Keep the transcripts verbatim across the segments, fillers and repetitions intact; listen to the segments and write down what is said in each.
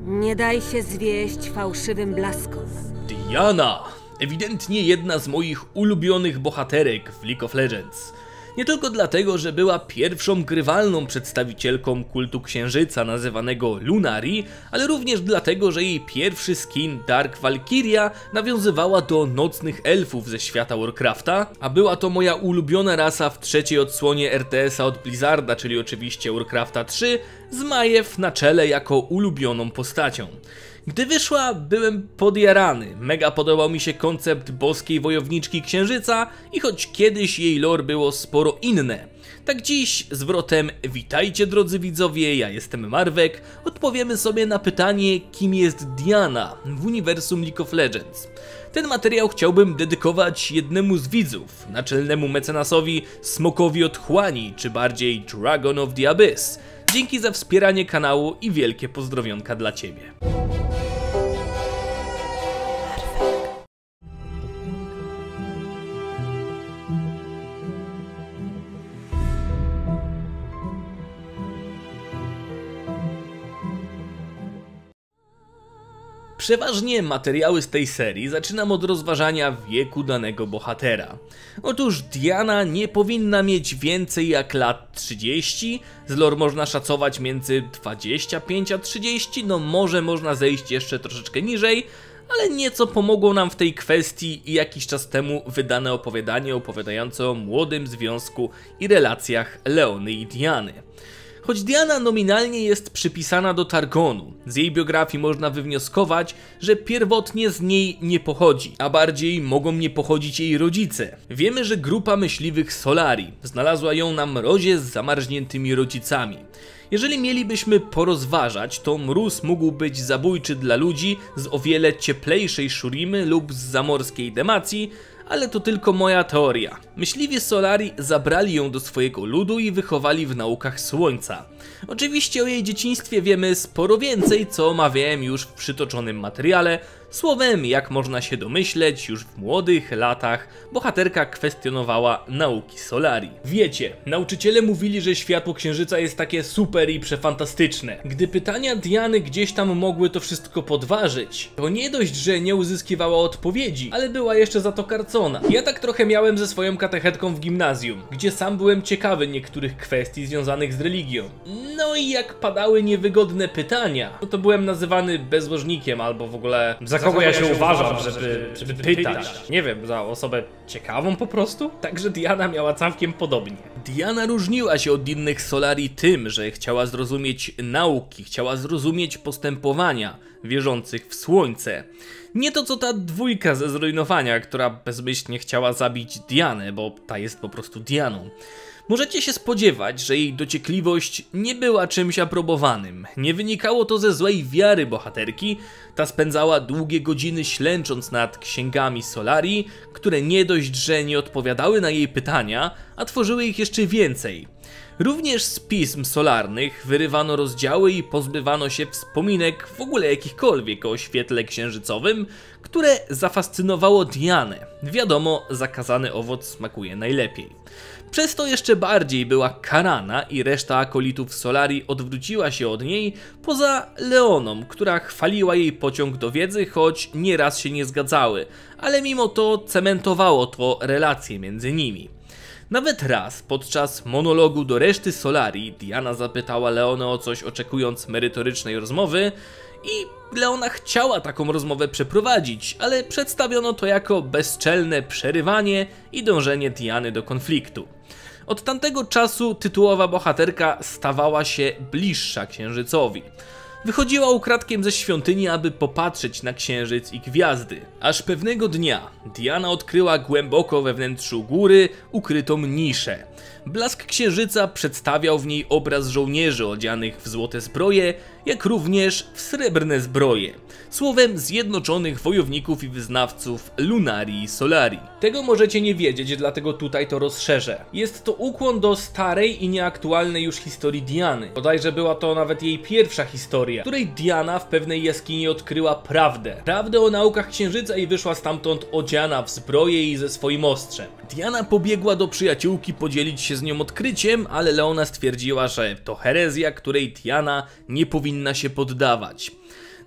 Nie daj się zwieść fałszywym blaskom. Diana! Ewidentnie jedna z moich ulubionych bohaterek w League of Legends. Nie tylko dlatego, że była pierwszą grywalną przedstawicielką kultu księżyca nazywanego Lunari, ale również dlatego, że jej pierwszy skin Dark Valkyria nawiązywała do nocnych elfów ze świata Warcrafta, a była to moja ulubiona rasa w trzeciej odsłonie R T S a od Blizzarda, czyli oczywiście Warcrafta trzy, z Majew na czele jako ulubioną postacią. Gdy wyszła, byłem podjarany, mega podobał mi się koncept boskiej wojowniczki księżyca i choć kiedyś jej lore było sporo inne. Tak dziś, zwrotem witajcie drodzy widzowie, ja jestem Marwek, odpowiemy sobie na pytanie, kim jest Diana w uniwersum League of Legends. Ten materiał chciałbym dedykować jednemu z widzów, naczelnemu mecenasowi Smokowi Otchłani, czy bardziej Dragon of the Abyss. Dzięki za wspieranie kanału i wielkie pozdrowionka dla ciebie. Przeważnie materiały z tej serii zaczynam od rozważania wieku danego bohatera. Otóż Diana nie powinna mieć więcej jak lat trzydzieści, z lore można szacować między dwadzieścia pięć a trzydzieści, no może można zejść jeszcze troszeczkę niżej, ale nieco pomogło nam w tej kwestii i jakiś czas temu wydane opowiadanie opowiadające o młodym związku i relacjach Leony i Diany. Choć Diana nominalnie jest przypisana do Targonu, z jej biografii można wywnioskować, że pierwotnie z niej nie pochodzi, a bardziej mogą nie pochodzić jej rodzice. Wiemy, że grupa myśliwych Solari znalazła ją na mrozie z zamarzniętymi rodzicami. Jeżeli mielibyśmy porozważać, to mróz mógł być zabójczy dla ludzi z o wiele cieplejszej Shurimy lub z zamorskiej Demacji, ale to tylko moja teoria. Myśliwi Solari zabrali ją do swojego ludu i wychowali w naukach słońca. Oczywiście o jej dzieciństwie wiemy sporo więcej, co omawiałem już w przytoczonym materiale. Słowem, jak można się domyśleć, już w młodych latach bohaterka kwestionowała nauki Solari. Wiecie, nauczyciele mówili, że światło księżyca jest takie super i przefantastyczne. Gdy pytania Diany gdzieś tam mogły to wszystko podważyć, to nie dość, że nie uzyskiwała odpowiedzi, ale była jeszcze za to karcona. Ja tak trochę miałem ze swoją katechetką w gimnazjum, gdzie sam byłem ciekawy niektórych kwestii związanych z religią. No i jak padały niewygodne pytania, no to byłem nazywany bezbożnikiem albo w ogóle... Za kogo ja się uważam, żeby, żeby pytać? Nie wiem, za osobę ciekawą po prostu? Także Diana miała całkiem podobnie. Diana różniła się od innych Solari tym, że chciała zrozumieć nauki, chciała zrozumieć postępowania wierzących w słońce. Nie to co ta dwójka ze zrujnowania, która bezmyślnie chciała zabić Dianę, bo ta jest po prostu Dianą. Możecie się spodziewać, że jej dociekliwość nie była czymś aprobowanym. Nie wynikało to ze złej wiary bohaterki, ta spędzała długie godziny ślęcząc nad księgami Solari, które nie dość, że nie odpowiadały na jej pytania, a tworzyły ich jeszcze więcej. Również z pism solarnych wyrywano rozdziały i pozbywano się wspominek w ogóle jakichkolwiek o świetle księżycowym, które zafascynowało Dianę. Wiadomo, zakazany owoc smakuje najlepiej. Przez to jeszcze bardziej była karana i reszta akolitów Solari odwróciła się od niej, poza Leoną, która chwaliła jej pociąg do wiedzy, choć nieraz się nie zgadzały, ale mimo to cementowało to relacje między nimi. Nawet raz podczas monologu do reszty Solari Diana zapytała Leonę o coś, oczekując merytorycznej rozmowy i Leona chciała taką rozmowę przeprowadzić, ale przedstawiono to jako bezczelne przerywanie i dążenie Diany do konfliktu. Od tamtego czasu tytułowa bohaterka stawała się bliższa księżycowi. Wychodziła ukradkiem ze świątyni, aby popatrzeć na księżyc i gwiazdy. Aż pewnego dnia Diana odkryła głęboko we wnętrzu góry ukrytą niszę. Blask księżyca przedstawiał w niej obraz żołnierzy odzianych w złote zbroje, jak również w srebrne zbroje. Słowem zjednoczonych wojowników i wyznawców Lunari i Solari. Tego możecie nie wiedzieć, dlatego tutaj to rozszerzę. Jest to ukłon do starej i nieaktualnej już historii Diany. Bodajże była to nawet jej pierwsza historia, w której Diana w pewnej jaskini odkryła prawdę. Prawdę o naukach księżyca i wyszła stamtąd odziana w zbroję i ze swoim ostrzem. Diana pobiegła do przyjaciółki podzielić się z nią odkryciem, ale Leona stwierdziła, że to herezja, której Diana nie powinna się poddawać.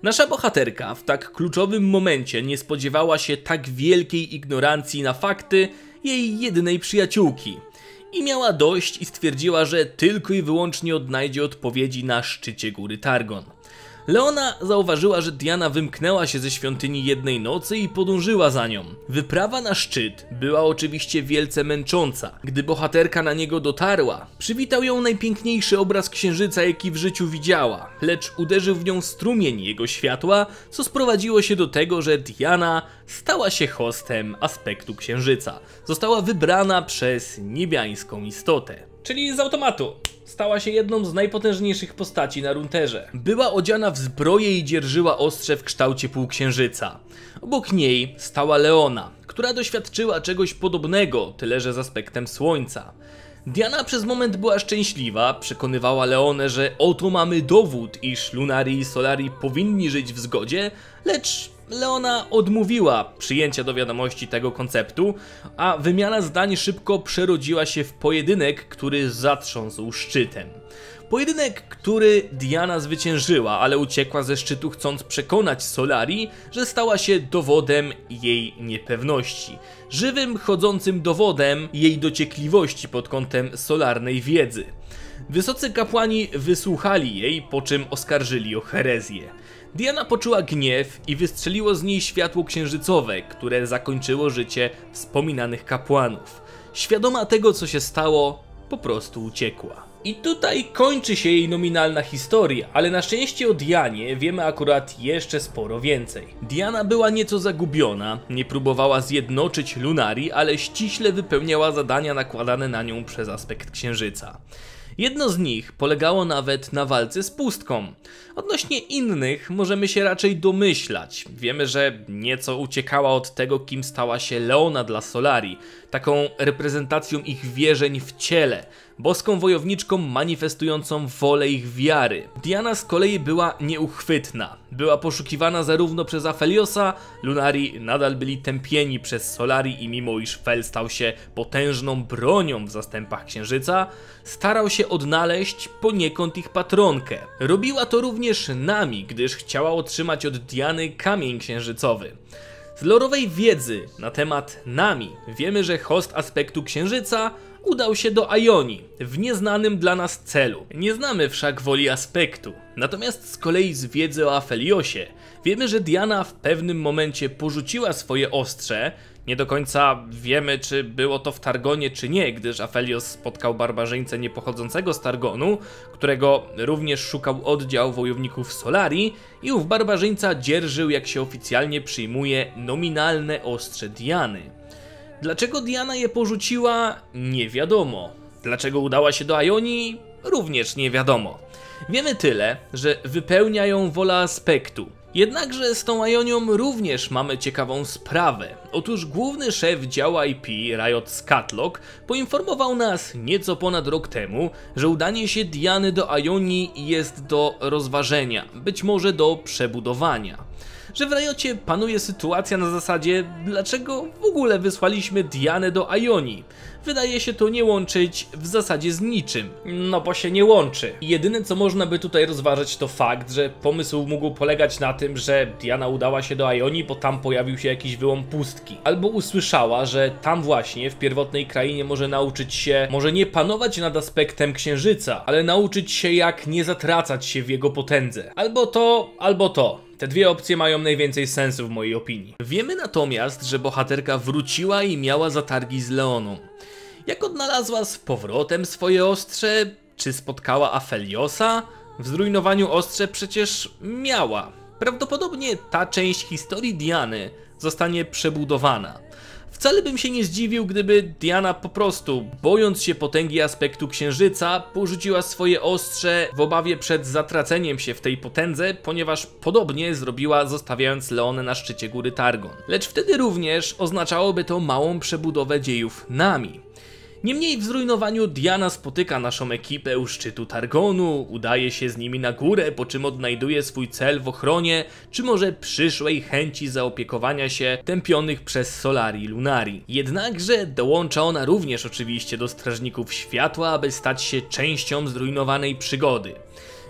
Nasza bohaterka w tak kluczowym momencie nie spodziewała się tak wielkiej ignorancji na fakty jej jedynej przyjaciółki. I miała dość i stwierdziła, że tylko i wyłącznie odnajdzie odpowiedzi na szczycie góry Targon. Leona zauważyła, że Diana wymknęła się ze świątyni jednej nocy i podążyła za nią. Wyprawa na szczyt była oczywiście wielce męcząca. Gdy bohaterka na niego dotarła, przywitał ją najpiękniejszy obraz księżyca, jaki w życiu widziała, lecz uderzył w nią strumień jego światła, co sprowadziło się do tego, że Diana stała się hostem aspektu księżyca. Została wybrana przez niebiańską istotę. Czyli z automatu. Stała się jedną z najpotężniejszych postaci na Runeterze. Była odziana w zbroję i dzierżyła ostrze w kształcie półksiężyca. Obok niej stała Leona, która doświadczyła czegoś podobnego, tyle że z aspektem słońca. Diana przez moment była szczęśliwa, przekonywała Leonę, że oto mamy dowód, iż Lunari i Solari powinni żyć w zgodzie, lecz Leona odmówiła przyjęcia do wiadomości tego konceptu, a wymiana zdań szybko przerodziła się w pojedynek, który zatrząsł szczytem. Pojedynek, który Diana zwyciężyła, ale uciekła ze szczytu, chcąc przekonać Solari, że stała się dowodem jej niepewności. Żywym, chodzącym dowodem jej dociekliwości pod kątem solarnej wiedzy. Wysocy kapłani wysłuchali jej, po czym oskarżyli o herezję. Diana poczuła gniew i wystrzeliło z niej światło księżycowe, które zakończyło życie wspominanych kapłanów. Świadoma tego, co się stało, po prostu uciekła. I tutaj kończy się jej nominalna historia, ale na szczęście o Dianie wiemy akurat jeszcze sporo więcej. Diana była nieco zagubiona, nie próbowała zjednoczyć Lunari, ale ściśle wypełniała zadania nakładane na nią przez aspekt księżyca. Jedno z nich polegało nawet na walce z pustką. Odnośnie innych możemy się raczej domyślać. Wiemy, że nieco uciekała od tego, kim stała się Leona dla Solari, taką reprezentacją ich wierzeń w ciele, boską wojowniczką manifestującą wolę ich wiary. Diana z kolei była nieuchwytna. Była poszukiwana zarówno przez Afeliosa, Lunari nadal byli tępieni przez Solari i mimo iż Fel stał się potężną bronią w zastępach księżyca, starał się odnaleźć poniekąd ich patronkę. Robiła to również Nami, gdyż chciała otrzymać od Diany kamień księżycowy. Z lorowej wiedzy na temat Nami wiemy, że host aspektu księżyca udał się do Aioni w nieznanym dla nas celu. Nie znamy wszak woli aspektu. Natomiast z kolei z wiedzy o Afeliosie wiemy, że Diana w pewnym momencie porzuciła swoje ostrze. Nie do końca wiemy, czy było to w Targonie, czy nie, gdyż Aphelios spotkał barbarzyńcę niepochodzącego z Targonu, którego również szukał oddział wojowników Solari i ów barbarzyńca dzierżył, jak się oficjalnie przyjmuje, nominalne ostrze Diany. Dlaczego Diana je porzuciła? Nie wiadomo. Dlaczego udała się do Aioni? Również nie wiadomo. Wiemy tyle, że wypełnia ją wola aspektu. Jednakże z tą Aionią również mamy ciekawą sprawę. Otóż główny szef działu I P, Riot Scatlock, poinformował nas nieco ponad rok temu, że udanie się Diany do Aioni jest do rozważenia, być może do przebudowania. Że w Riocie panuje sytuacja na zasadzie, dlaczego w ogóle wysłaliśmy Dianę do Aioni. Wydaje się to nie łączyć w zasadzie z niczym. No bo się nie łączy. Jedyne co można by tutaj rozważyć to fakt, że pomysł mógł polegać na tym, że Diana udała się do Aioni, bo tam pojawił się jakiś wyłom pustki. Albo usłyszała, że tam właśnie w pierwotnej krainie może nauczyć się, może nie panować nad aspektem księżyca, ale nauczyć się jak nie zatracać się w jego potędze. Albo to, albo to. Te dwie opcje mają najwięcej sensu w mojej opinii. Wiemy natomiast, że bohaterka wróciła i miała zatargi z Leoną. Jak odnalazła z powrotem swoje ostrze? Czy spotkała Afeliosa? W zrujnowaniu ostrze przecież miała. Prawdopodobnie ta część historii Diany zostanie przebudowana. Wcale bym się nie zdziwił, gdyby Diana po prostu, bojąc się potęgi aspektu księżyca, porzuciła swoje ostrze w obawie przed zatraceniem się w tej potędze, ponieważ podobnie zrobiła, zostawiając Leonę na szczycie góry Targon. Lecz wtedy również oznaczałoby to małą przebudowę dziejów Nami. Niemniej w zrujnowaniu Diana spotyka naszą ekipę u szczytu Targonu, udaje się z nimi na górę, po czym odnajduje swój cel w ochronie, czy może przyszłej chęci zaopiekowania się tępionych przez Solari i Lunari. Jednakże dołącza ona również oczywiście do Strażników Światła, aby stać się częścią zrujnowanej przygody.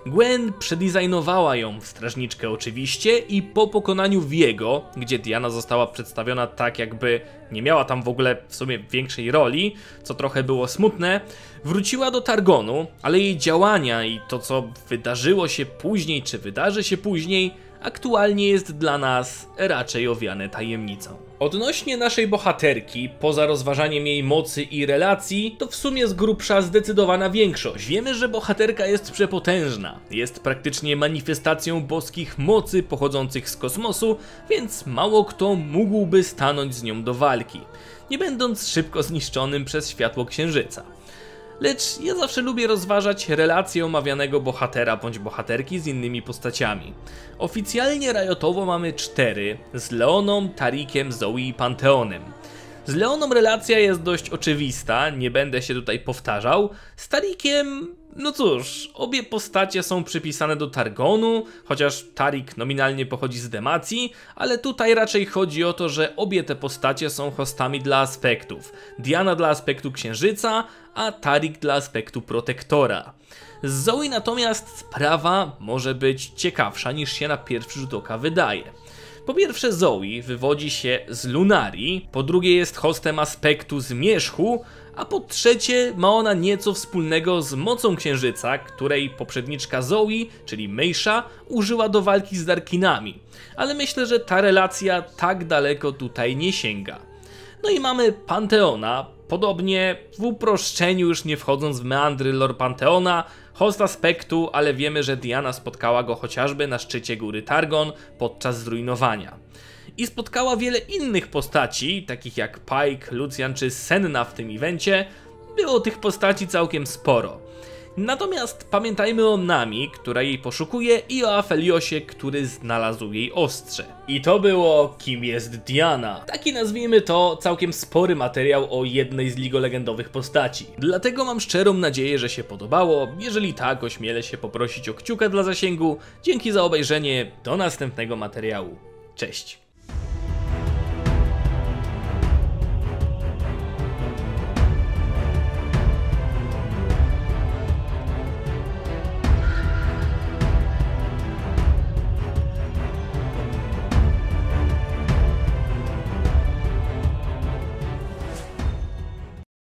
Gwen przedesignowała ją w strażniczkę oczywiście i po pokonaniu Viego, gdzie Diana została przedstawiona tak jakby nie miała tam w ogóle w sumie większej roli, co trochę było smutne, wróciła do Targonu, ale jej działania i to co wydarzyło się później, czy wydarzy się później, aktualnie jest dla nas raczej owiane tajemnicą. Odnośnie naszej bohaterki, poza rozważaniem jej mocy i relacji, to w sumie z grubsza zdecydowana większość. Wiemy, że bohaterka jest przepotężna, jest praktycznie manifestacją boskich mocy pochodzących z kosmosu, więc mało kto mógłby stanąć z nią do walki, nie będąc szybko zniszczonym przez światło księżyca. Lecz ja zawsze lubię rozważać relacje omawianego bohatera bądź bohaterki z innymi postaciami. Oficjalnie Riotowo mamy cztery, z Leoną, Tarikiem, Zoe i Panteonem. Z Leoną relacja jest dość oczywista, nie będę się tutaj powtarzał. Z Tarikiem, no cóż, obie postacie są przypisane do Targonu, chociaż Tarik nominalnie pochodzi z Demacji, ale tutaj raczej chodzi o to, że obie te postacie są hostami dla aspektów. Diana dla aspektu Księżyca, a Tarik dla aspektu Protektora. Z Zoe natomiast sprawa może być ciekawsza niż się na pierwszy rzut oka wydaje. Po pierwsze Zoe wywodzi się z Lunarii, po drugie jest hostem aspektu Zmierzchu, a po trzecie ma ona nieco wspólnego z mocą Księżyca, której poprzedniczka Zoe, czyli Meisha, użyła do walki z Darkinami. Ale myślę, że ta relacja tak daleko tutaj nie sięga. No i mamy Panteona, podobnie w uproszczeniu, już nie wchodząc w meandry lore Panteona, host aspektu, ale wiemy, że Diana spotkała go chociażby na szczycie góry Targon podczas zrujnowania. I spotkała wiele innych postaci, takich jak Pike, Lucian czy Senna w tym evencie. Było tych postaci całkiem sporo. Natomiast pamiętajmy o Nami, która jej poszukuje, i o Afeliosie, który znalazł jej ostrze. I to było Kim jest Diana. Taki, nazwijmy to, całkiem spory materiał o jednej z legendowych postaci. Dlatego mam szczerą nadzieję, że się podobało. Jeżeli tak, ośmielę się poprosić o kciuka dla zasięgu. Dzięki za obejrzenie, do następnego materiału. Cześć!